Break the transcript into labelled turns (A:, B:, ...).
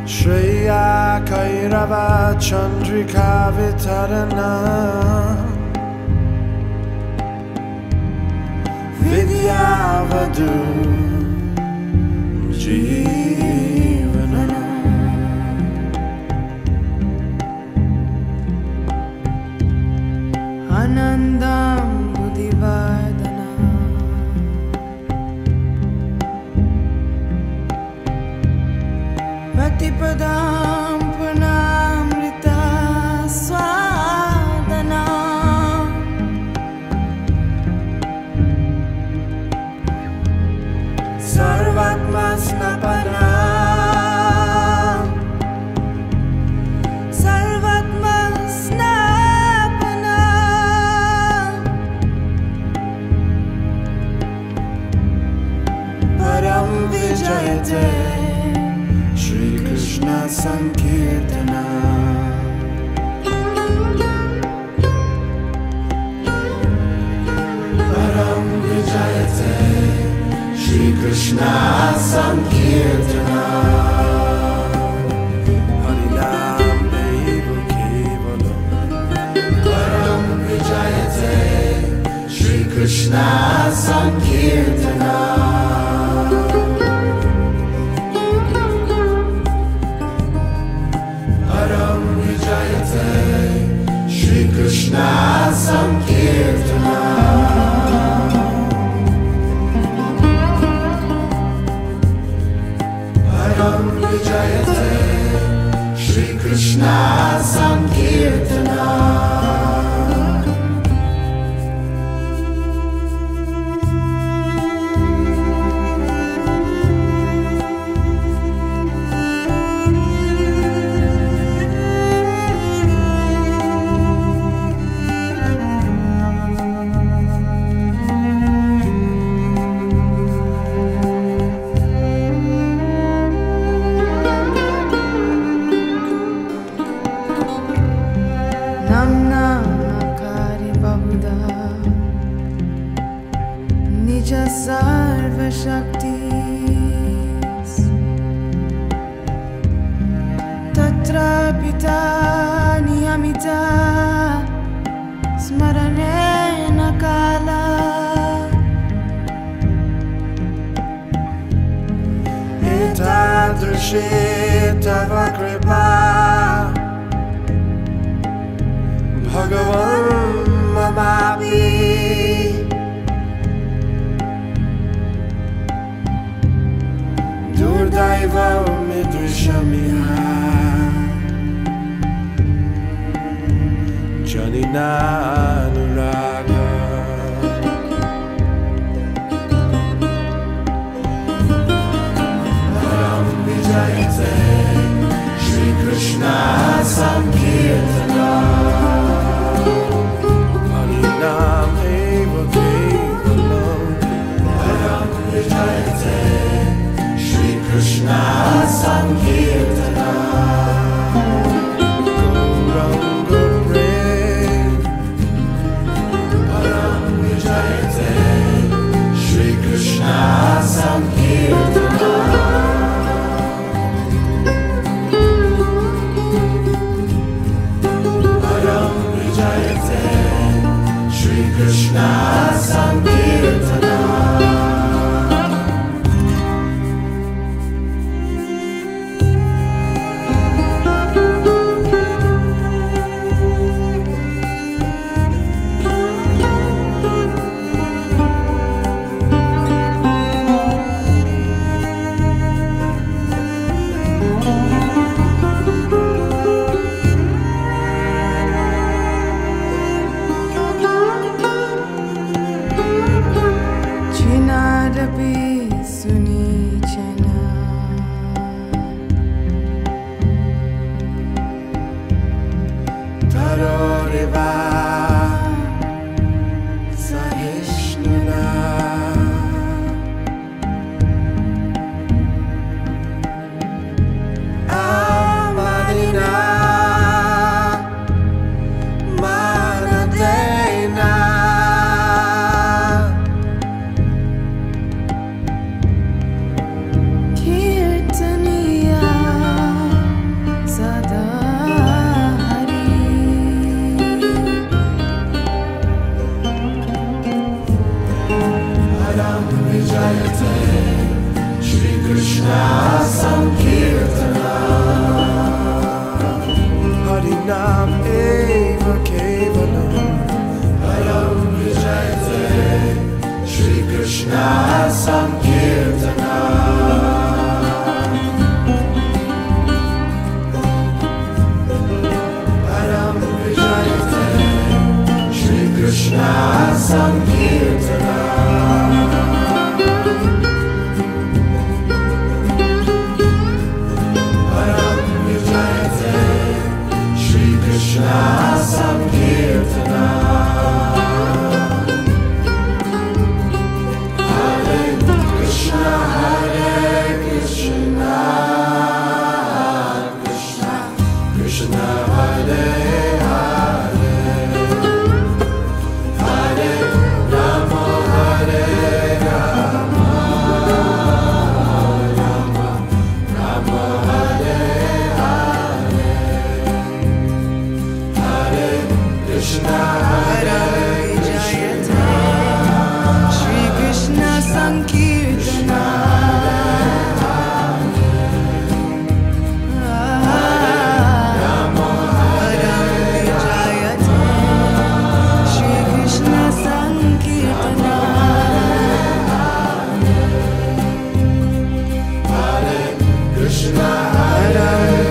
A: Shreya Kairava Chandrika Vitarana Vidyavadu Jeevana
B: Anandam Buddhivardana Patipadam Purnamrita Swadana Sarvatma Snapana Sarvatma Snapana Param Vijayate Shri Krishna Sankirtana Param Vijayate Shri Krishna Sankirtana Harinam Deva Kevalam Param Vijayate Shri Krishna Sankirtana Shri Krishna Sankirtana Param Vijayate Shri Krishna Sankirtana Namnakari Bahuda Nija Sarva Shaktis Tatra Pita Niyamita Smaranena Kala
A: Etadrishi Tava Kripa Bhagavan Mamapi Durdaiva Midrishamiha Janina Anuraga Param Vijayate Shri Krishna Sankirtana Harinam Eva Kevalam Param Vijayate Shri Krishna Sankirtana Gauranga Prem Param Vijayate Shri Krishna Sankirtana Krishna Sankirtana Sankirtana Harinam Eva Kevalam Param Vijayate Shri Krishna Sankirtana Param Vijayate Shri Krishna Sankirtana Krishna Sankirtana Hare Krishna Krishna Krishna Hare Hare Hare Rama Hare Rama Rama Rama Hare Krishna Hare Krishna
B: Shri Krishna Sankirtana
A: Rama
B: Vijayate Shri Krishna Sankirtana
A: Hare Krishna Hare